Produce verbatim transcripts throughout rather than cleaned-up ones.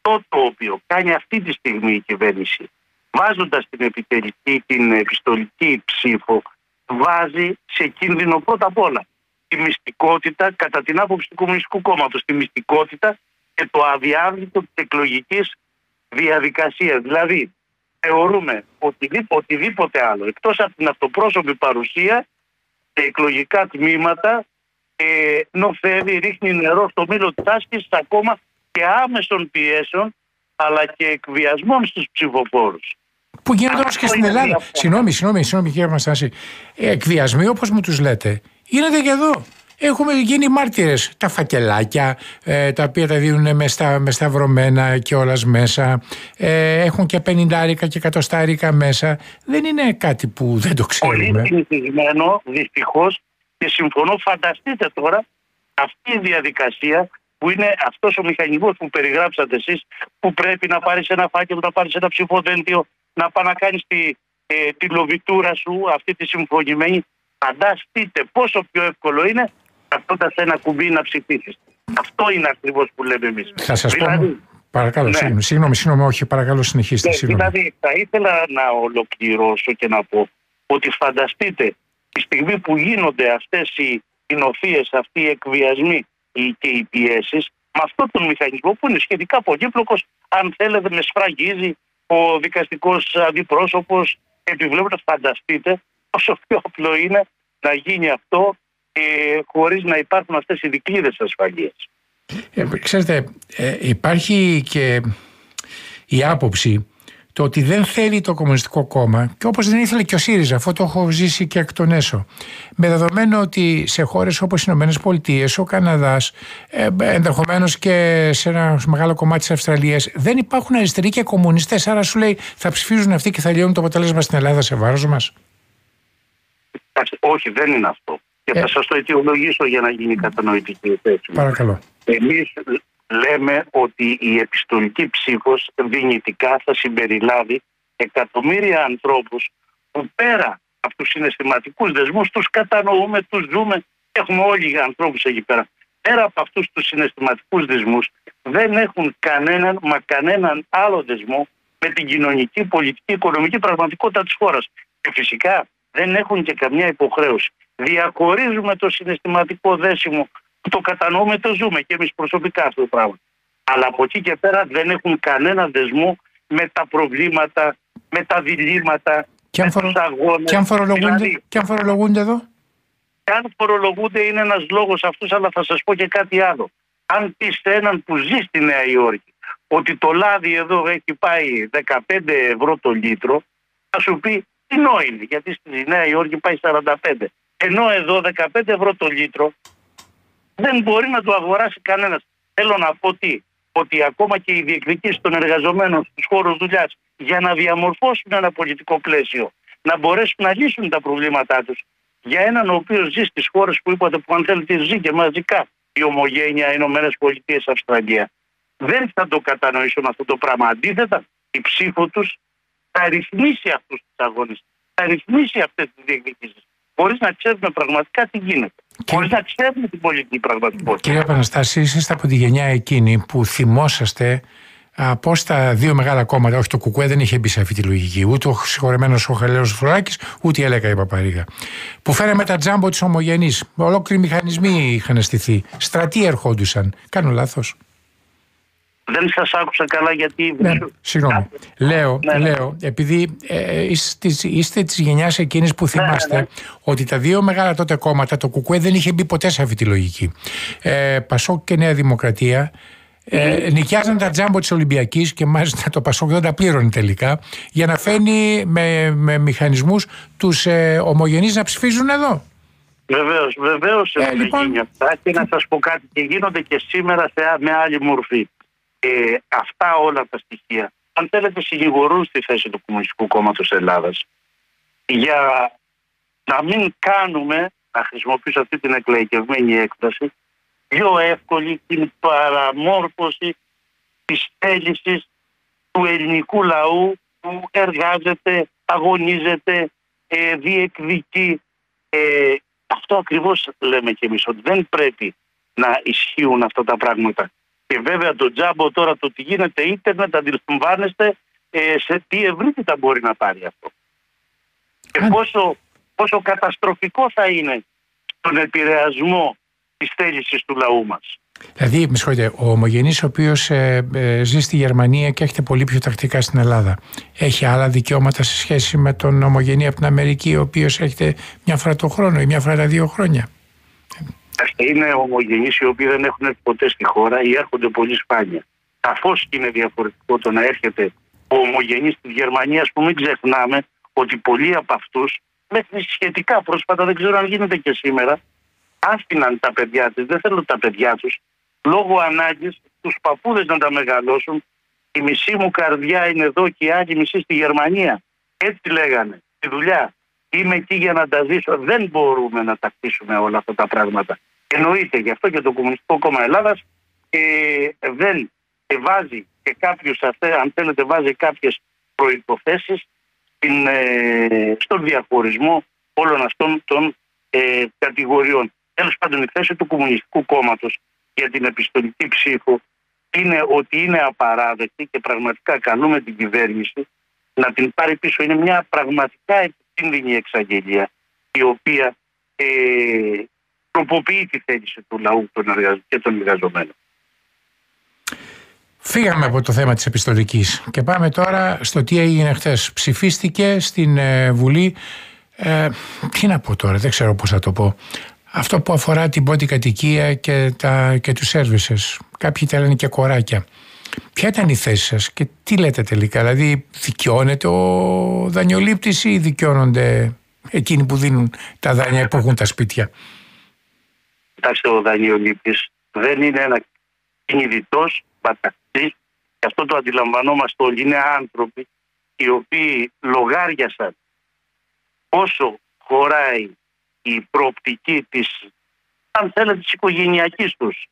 αυτό το οποίο κάνει αυτή τη στιγμή η κυβέρνηση, βάζοντας την επιτελική, την επιστολική ψήφο, βάζει σε κίνδυνο πρώτα απ' όλα τη μυστικότητα, κατά την άποψη του Κομμουνιστικού Κόμματος, τη μυστικότητα και το αδιάβλητο της εκλογικής διαδικασίας. Δηλαδή, θεωρούμε οτιδήποτε, οτιδήποτε άλλο, εκτός από την αυτοπρόσωπη παρουσία σε εκλογικά τμήματα, ε, νοθεύει, ρίχνει νερό στο μήλο της άσκησης ακόμα και άμεσων πιέσεων, αλλά και εκβιασμών στους ψηφοφόρους. Που γίνεται όμως και στην Ελλάδα. Συγγνώμη, συγγνώμη, συγγνώμη κύριε Αναστάση. Εκβιασμοί όπως μου τους λέτε, γίνεται και εδώ. Έχουμε γίνει μάρτυρες. Τα φακελάκια, ε, τα οποία τα δίνουν με, στα, με σταυρωμένα και όλας μέσα. Ε, έχουν και πενηντάρικα και εκατοστάρικα μέσα. Δεν είναι κάτι που δεν το ξέρουμε. Πολύ συνηθισμένο, δυστυχώς, και συμφωνώ. Φανταστείτε τώρα αυτή η διαδικασία που είναι αυτός ο μηχανισμός που περιγράψατε εσείς, που πρέπει να πάρεις ένα φάκελο, να πάρεις ένα ψηφοδέλτιο, να πάει να κάνεις τη, ε, τη λοβιτούρα σου, αυτή τη συμφωνημένη. Φανταστείτε πόσο πιο εύκολο είναι καθόντας ένα κουμπί να ψηφίσεις. Αυτό είναι ακριβώς που λέμε εμείς. Θα σας δηλαδή, πω, παρακαλώ, ναι. συγγνώμη, συγγνώμη, συγγνώμη, όχι, παρακαλώ συνεχίστε. Ναι, συγγνώμη. δηλαδή θα ήθελα να ολοκληρώσω και να πω ότι φανταστείτε τη στιγμή που γίνονται αυτές οι νοθείες, αυτοί οι εκβιασμοί και οι πιέσεις, με αυτόν τον μηχανισμό που είναι σχετικά πολύπλοκος, αν θέλετε με σφραγίζει ο δικαστικός αντιπρόσωπος, επιβλέποντας, φανταστείτε πόσο πιο απλό είναι να γίνει αυτό ε, χωρίς να υπάρχουν αυτές οι δικλείδες ασφαλείας. Ε, ξέρετε, ε, υπάρχει και η άποψη το ότι δεν θέλει το Κομμουνιστικό Κόμμα, και όπως δεν ήθελε και ο ΣΥΡΙΖΑ, αυτό το έχω ζήσει και εκ των έσω, με δεδομένο ότι σε χώρες όπως οι Ηνωμένες Πολιτείες, ο Καναδάς, ε, ενδεχομένως και σε ένα μεγάλο κομμάτι της Αυστραλίας, δεν υπάρχουν αριστεροί και κομμουνιστές. Άρα σου λέει θα ψηφίζουν αυτοί και θα λιώνουν το αποτέλεσμα στην Ελλάδα σε βάρος μας. Όχι, δεν είναι αυτό. Και ε. θα σας το αιτιολογήσω για να γίνει κατανοητική η θέση μου. Παρακαλώ. Εμείς λέμε ότι η επιστολική ψήφος δυνητικά θα συμπεριλάβει εκατομμύρια ανθρώπους που πέρα από τους συναισθηματικούς δεσμούς, τους κατανοούμε, τους ζούμε, έχουμε όλοι οι ανθρώπους εκεί πέρα. Πέρα από αυτούς τους συναισθηματικούς δεσμούς δεν έχουν κανέναν, μα κανέναν άλλο δεσμό με την κοινωνική, πολιτική, οικονομική πραγματικότητα της χώρας. Και φυσικά δεν έχουν και καμιά υποχρέωση. Διαχωρίζουμε το συναισθηματικό δέσιμο, το κατανοούμε, το ζούμε και εμείς προσωπικά αυτό το πράγμα. Αλλά από εκεί και πέρα δεν έχουν κανένα δεσμό με τα προβλήματα, με τα διλήμματα, και με φορο... τους αγώνες. Και αν φορολογούνται, δηλαδή, και αν φορολογούνται εδώ. Και αν φορολογούνται είναι ένας λόγος αυτούς, αλλά θα σας πω και κάτι άλλο. Αν πεις σε έναν που ζει στη Νέα Υόρκη ότι το λάδι εδώ έχει πάει δεκαπέντε ευρώ το λίτρο, θα σου πει τι νόημα, γιατί στη Νέα Υόρκη πάει σαράντα πέντε. Ενώ εδώ δεκαπέντε ευρώ το λίτρο δεν μπορεί να το αγοράσει κανένας. Θέλω να πω τι, ότι ακόμα και οι διεκδικήσεις των εργαζομένων στους χώρους δουλειάς για να διαμορφώσουν ένα πολιτικό πλαίσιο, να μπορέσουν να λύσουν τα προβλήματά τους, για έναν ο οποίος ζει στις χώρες που είπατε, που αν θέλετε ζει και μαζικά, η ομογένεια, Ηνωμένες Πολιτείες, Αυστραλία, δεν θα το κατανοήσουν αυτό το πράγμα. Αντίθετα, η ψήφο τους θα ρυθμίσει αυτούς τους αγώνες, θα ρυθμίσει αυτές τις διεκδικήσεις, χωρίς να ξέρουμε πραγματικά τι γίνεται. Και... χωρίς να ξέρουμε την πολιτική πραγματικότητα. Κύριε Επαναστάση, είσαστε από τη γενιά εκείνη που θυμόσαστε πώς τα δύο μεγάλα κόμματα, όχι το Κουκουέ δεν είχε μπει σε αυτή τη λογική, ούτε ο συγχωρεμένος ο Χαλαίος Φρουράκης, ούτε η Ελέκα η Παπαρίγα, που φέραμε τα τζάμπο της ομογενής, ολόκληροι μηχανισμοί είχαν στηθεί, στρατοί ερχόντουσαν. Κάνω λάθος? Δεν σας άκουσα καλά γιατί... Ναι, συγγνώμη. Λέω, ναι, ναι. λέω, επειδή ε, είστε, είστε της γενιάς εκείνης που θυμάστε, ναι, ναι, ναι. ότι τα δύο μεγάλα τότε κόμματα, το Κουκουέ δεν είχε μπει ποτέ σε αυτή τη λογική. Ε, Πασόκ και Νέα Δημοκρατία ε, mm. νοικιάζαν τα τζάμπο της Ολυμπιακής και μάλιστα το Πασόκ δεν τα πλήρωνε τελικά, για να φέρνει με, με μηχανισμούς τους ε, ομογενείς να ψηφίζουν εδώ. Βεβαίως, βεβαίως ε, έχουν λοιπόν... γίνει αυτά και να σας πω κάτι, και γίνονται και σήμερα σε, με άλλη μορφή. Ε, αυτά όλα τα στοιχεία, αν θέλετε, συνηγορούν στη θέση του Κομμουνιστικού Κόμματος Ελλάδας για να μην κάνουμε, να χρησιμοποιήσω αυτή την εκλαϊκευμένη έκφραση, πιο εύκολη την παραμόρφωση της θέλησης του ελληνικού λαού που εργάζεται, αγωνίζεται, ε, διεκδικεί. Ε, αυτό ακριβώς λέμε και εμείς, ότι δεν πρέπει να ισχύουν αυτά τα πράγματα. Και βέβαια το τζάμπο τώρα, το ότι γίνεται ίντερνετ, αντιλαμβάνεστε ε, σε τι ευρύτητα μπορεί να πάρει αυτό. Και πόσο, πόσο καταστροφικό θα είναι στον επηρεασμό της θέλησης του λαού μας. Δηλαδή, με συγχωρείτε, ο ομογενής ο οποίος ε, ε, ζει στη Γερμανία και έχετε πολύ πιο τακτικά στην Ελλάδα, έχει άλλα δικαιώματα σε σχέση με τον ομογενή από την Αμερική, ο οποίος έχετε μια φορά το χρόνο ή μια φορά τα δύο χρόνια? Είναι ομογενείς οι οποίοι δεν έχουν έρθει ποτέ στη χώρα ή έρχονται πολύ σπάνια. Σαφώς είναι διαφορετικό το να έρχεται ο ομογενής στη Γερμανία, που μην ξεχνάμε ότι πολλοί από αυτούς, μέχρι σχετικά πρόσφατα, δεν ξέρω αν γίνεται και σήμερα, άφηναν τα παιδιά τους, δεν θέλουν τα παιδιά τους, λόγω ανάγκης τους παππούδες να τα μεγαλώσουν. Η μισή μου καρδιά είναι εδώ και η άλλη μισή στη Γερμανία. Έτσι λέγανε, στη δουλειά. Είμαι εκεί για να τα ζήσω. Δεν μπορούμε να τα χτίσουμε όλα αυτά τα πράγματα. Εννοείται, γι' αυτό και το Κομμουνιστικό Κόμμα Ελλάδας ε, δεν ε, βάζει και κάποιους, αν θέλετε, βάζει κάποιες προϋποθέσεις στην, ε, στον διαχωρισμό όλων αυτών των ε, κατηγοριών. Τέλος πάντων, η θέση του Κομμουνιστικού Κόμματος για την επιστολική ψήφο είναι ότι είναι απαράδεκτη και πραγματικά καλούμε την κυβέρνηση να την πάρει πίσω. Είναι μια πραγματικά επικίνδυνη εξαγγελία, η οποία ε, τροποποιεί τη θέληση του λαού και των εργαζομένων. Φύγαμε από το θέμα της επιστολικής και πάμε τώρα στο τι έγινε χθες. Ψηφίστηκε στην ε, Βουλή, ε, τι να πω τώρα, δεν ξέρω πώς θα το πω, αυτό που αφορά την πρώτη κατοικία και, τα, και τους services. Κάποιοι τα λένε και κοράκια. Ποια ήταν η θέση σας και τι λέτε τελικά? Δηλαδή, δικαιώνεται ο δανειολήπτης ή δικαιώνονται εκείνοι που δίνουν τα δάνεια, που έχουν τα σπίτια? Κοιτάξτε, ο δανειολήπτης δεν είναι ένα κινητός παταξής, και αυτό το αντιλαμβανόμαστε όλοι. Είναι άνθρωποι οι οποίοι λογάριασαν πόσο χωράει η προοπτική της, αν θέλετε, της οικογενειακής τους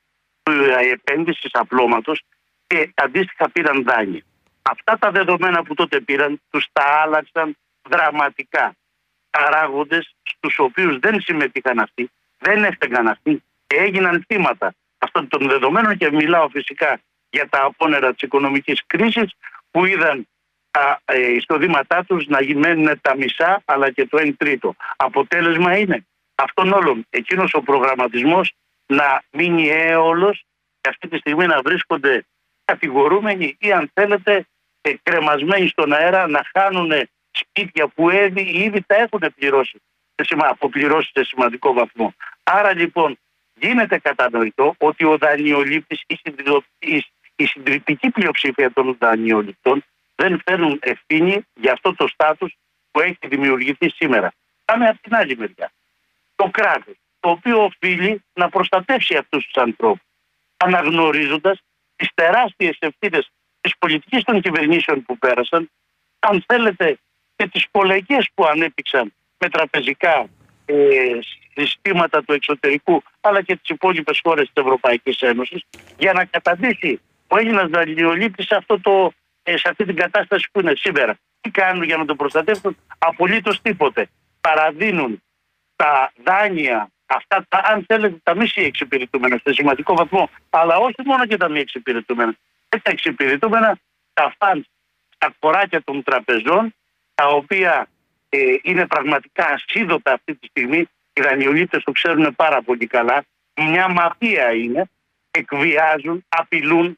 επένδυσης απλώματος, και αντίστοιχα πήραν δάνεια. Αυτά τα δεδομένα που τότε πήραν τους τα άλλαξαν δραματικά παράγοντες στους οποίους δεν συμμετείχαν αυτοί, δεν έφταιγαν αυτοί και έγιναν θύματα αυτών των δεδομένων, και μιλάω φυσικά για τα απόνερα της οικονομικής κρίσης, που είδαν τα ε, εισοδήματά τους να μένουν τα μισά αλλά και το εν τρίτο. Αποτέλεσμα είναι αυτόν όλων εκείνος ο προγραμματισμός να μείνει έολος και αυτή τη στιγμή να βρίσκονται κατηγορούμενοι ή, αν θέλετε, ε, κρεμασμένοι στον αέρα, να χάνουν σπίτια που ήδη, ήδη τα έχουν πληρώσει, αποπληρώσει σε σημαντικό βαθμό. Άρα λοιπόν γίνεται κατανοητό ότι ο δανειολήπτης, η, η, η συντριπτική πλειοψηφία των δανειοληπτών δεν φέρνουν ευθύνη για αυτό το στάτους που έχει δημιουργηθεί σήμερα. Πάμε από την άλλη μεριά. Το κράτος, το οποίο οφείλει να προστατεύσει αυτούς τους ανθρώπους, αναγνωρίζοντας τις τεράστιες ευθύνες της πολιτικής των κυβερνήσεων που πέρασαν, αν θέλετε, και τις πολλαίες που ανέπτυξαν με τραπεζικά ε, συστήματα του εξωτερικού, αλλά και τις υπόλοιπες χώρες της Ευρωπαϊκής Ένωσης, για να καταντήσει ο Έλληνας δανειολήπτης σε, αυτό το, ε, σε αυτή την κατάσταση που είναι σήμερα. Τι κάνουν για να τον προστατεύσουν? Απολύτως τίποτε. Παραδίνουν τα δάνεια αυτά, τα, αν θέλετε, τα μη εξυπηρετούμενα σε σημαντικό βαθμό, αλλά όχι μόνο και τα μη εξυπηρετούμενα. Και τα εξυπηρετούμενα, τα φαντ, τα κοράκια των τραπεζών, τα οποία ε, είναι πραγματικά ασίδωτα αυτή τη στιγμή. Οι δανειολήπτες το ξέρουν πάρα πολύ καλά. Μια μαφία είναι. Εκβιάζουν, απειλούν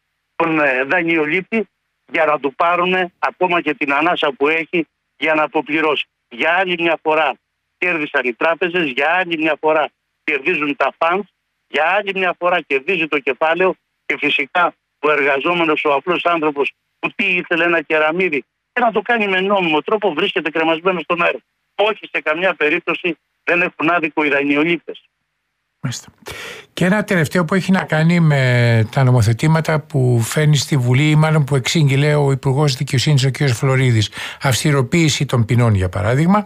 τον ε, δανειολήπτη για να του πάρουν ακόμα και την ανάσα που έχει για να αποπληρώσει. Για άλλη μια φορά κέρδισαν οι τράπεζες, για άλλη μια φορά κερδίζουν τα φαντ, για άλλη μια φορά κερδίζει το κεφάλαιο, και φυσικά ο εργαζόμενος, ο απλός άνθρωπος που τι ήθελε, ένα κεραμίδι, και να το κάνει με νόμιμο τρόπο, βρίσκεται κρεμασμένο στον αέρα. Όχι, σε καμιά περίπτωση δεν έχουν άδικο οι δανειολήπτες. Και ένα τελευταίο που έχει να κάνει με τα νομοθετήματα που φέρνει στη Βουλή, ή μάλλον που εξήγηλε ο Υπουργός Δικαιοσύνης, ο κ. Φλωρίδης. Αυστηροποίηση των ποινών, για παράδειγμα.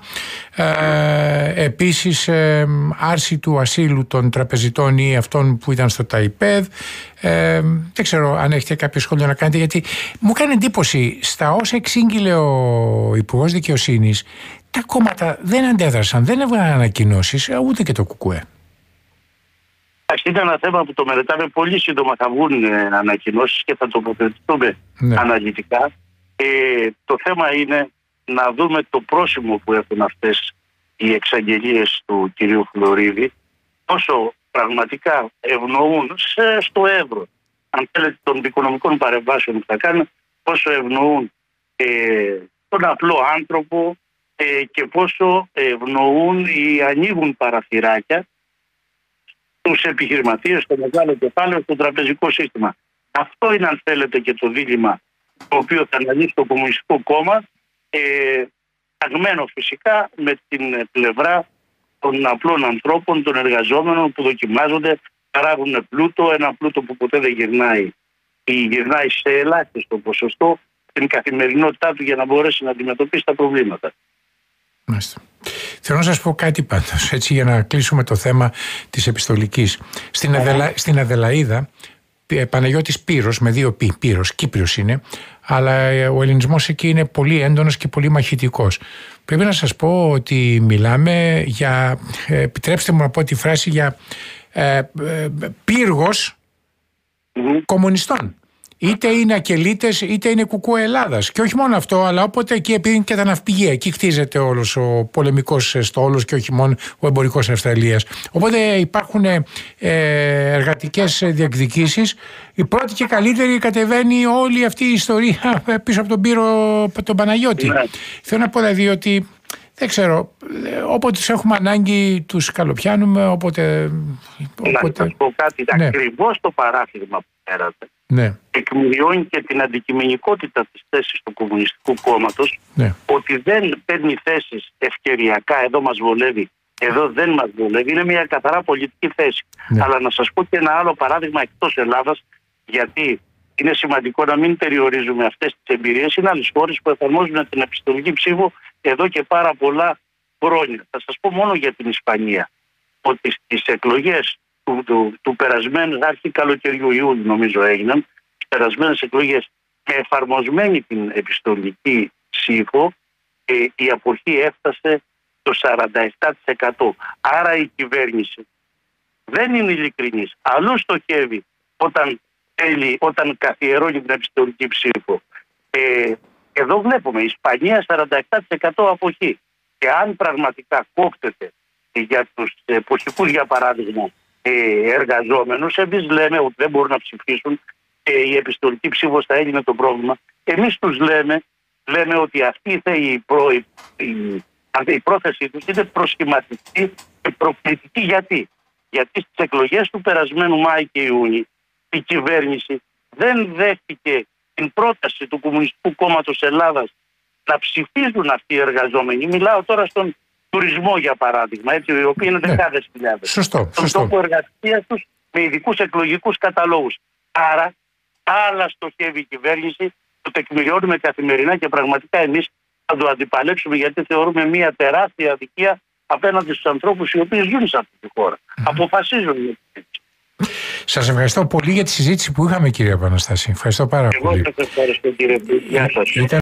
Ε, επίσης, ε, άρση του ασύλου των τραπεζιτών ή αυτών που ήταν στο ΤΑΙΠΕΔ. Ε, δεν ξέρω αν έχετε κάποιο σχόλιο να κάνετε, γιατί μου κάνει εντύπωση στα όσα εξήγηλε ο Υπουργός Δικαιοσύνης, τα κόμματα δεν αντέδρασαν, δεν έβγαλαν ανακοινώσεις, ούτε και το ΚΚΕ. Είναι ένα θέμα που το μελετάμε πολύ σύντομα. Θα βγουν ανακοινώσεις και θα τοποθετηθούμε ναι. αναλυτικά. Ε, το θέμα είναι να δούμε το πρόσημο που έχουν αυτές οι εξαγγελίες του κυρίου Φλωρίδη, πόσο πραγματικά ευνοούν σε, στο εύρω, αν θέλετε, των οικονομικών παρεμβάσεων που θα κάνουν, πόσο ευνοούν ε, τον απλό άνθρωπο ε, και πόσο ευνοούν ή ανοίγουν παραθυράκια τους επιχειρηματίες, στο μεγάλο κεφάλαιο, στο τραπεζικό σύστημα. Αυτό είναι, αν θέλετε, και το δίλημμα το οποίο θα αναλύσει το Κομμουνιστικό Κόμμα, ε, αγμένο φυσικά με την πλευρά των απλών ανθρώπων, των εργαζόμενων που δοκιμάζονται, παράγουν πλούτο, ένα πλούτο που ποτέ δεν γυρνάει ή γυρνάει σε ελάχιστο ποσοστό την καθημερινότητά του για να μπορέσει να αντιμετωπίσει τα προβλήματα. Μάλιστα. Θέλω να σας πω κάτι πάντως, έτσι, για να κλείσουμε το θέμα της επιστολικής. Στην, Αδελα... Στην Αδελαΐδα, Παναγιώτης Πύρος, με δύο πι, Πύρος, Κύπριος είναι, αλλά ο ελληνισμός εκεί είναι πολύ έντονος και πολύ μαχητικός. Πρέπει να σας πω ότι μιλάμε για, επιτρέψτε μου να πω τη φράση, για ε, ε, πύργος mm-hmm. κομμουνιστών. Είτε είναι ακελίτες είτε είναι κουκού Ελλάδας. Και όχι μόνο αυτό, αλλά όποτε εκεί, επειδή είναι και τα ναυπηγεία, εκεί χτίζεται όλος ο πολεμικός στόλος και όχι μόνο ο εμπορικός Αυστραλίας. Οπότε υπάρχουν ε, εργατικές διεκδικήσεις. Η πρώτη και καλύτερη κατεβαίνει όλη αυτή η ιστορία πίσω από τον Πύρο τον Παναγιώτη. Ναι. Θέλω να πω δηλαδή ότι δεν ξέρω, όποτε τους έχουμε ανάγκη τους καλοπιάνουμε, όποτε... Να σας πω κάτι, ναι. Ακριβώς το παράθυρμα που πέρατε. Ναι. Εκμηριώνει και την αντικειμενικότητα της θέσης του Κομμουνιστικού Κόμματος, ναι. ότι δεν παίρνει θέσεις ευκαιριακά, εδώ μας βολεύει, εδώ δεν μας βολεύει, είναι μια καθαρά πολιτική θέση. Ναι. Αλλά να σας πω και ένα άλλο παράδειγμα εκτός Ελλάδας, γιατί είναι σημαντικό να μην περιορίζουμε αυτές τις εμπειρίες. Είναι άλλες χώρες που εφαρμόζουν την επιστολική ψήφο εδώ και πάρα πολλά χρόνια. Θα σας πω μόνο για την Ισπανία, ότι στις εκλογές του, του, του περασμένου, αρχή καλοκαιριού, Ιούλιο νομίζω έγιναν, στις περασμένες εκλογές και εφαρμοσμένη την επιστολική ψήφο, ε, η αποχή έφτασε το σαράντα επτά τοις εκατό. Άρα η κυβέρνηση δεν είναι ειλικρινής. Αλλού στοχεύει όταν, θέλει, όταν καθιερώνει την επιστολική ψήφο. Ε, εδώ βλέπουμε η Ισπανία σαράντα επτά τοις εκατό αποχή. Και αν πραγματικά κόπτεται για τους εποχικούς, για παράδειγμα, εργαζόμενους, εμείς λέμε ότι δεν μπορούν να ψηφίσουν και η επιστολική ψήφος θα έγινε το πρόβλημα. Εμείς τους λέμε, λέμε ότι αυτή η, προ, η, η, η πρόθεσή τους είναι προσχηματική και προκλητική. Γιατί? Γιατί στις εκλογές του περασμένου Μάη και Ιούνιου η κυβέρνηση δεν δέχτηκε την πρόταση του Κομμουνιστικού Κόμματος Ελλάδας να ψηφίζουν αυτοί οι εργαζόμενοι. Μιλάω τώρα στον τουρισμό, για παράδειγμα, έτσι, οι οποίοι είναι ναι. δεκάδες χιλιάδες. Σωστό. Στον τόπο εργασίας τους με ειδικούς εκλογικούς καταλόγους. Άρα, άλλα στοχεύει η κυβέρνηση, το τεκμηριώνουμε καθημερινά και πραγματικά εμείς θα το αντιπαλέψουμε, γιατί θεωρούμε μια τεράστια αδικία απέναντι στους ανθρώπους οι οποίοι ζουν σε αυτή τη χώρα. Mm. Αποφασίζουν. Σας ευχαριστώ πολύ για τη συζήτηση που είχαμε, κύριε Παναστάση. Ευχαριστώ πάρα Εγώ πολύ. Εγώ σας ευχαριστώ, κύριε. Γεια σας.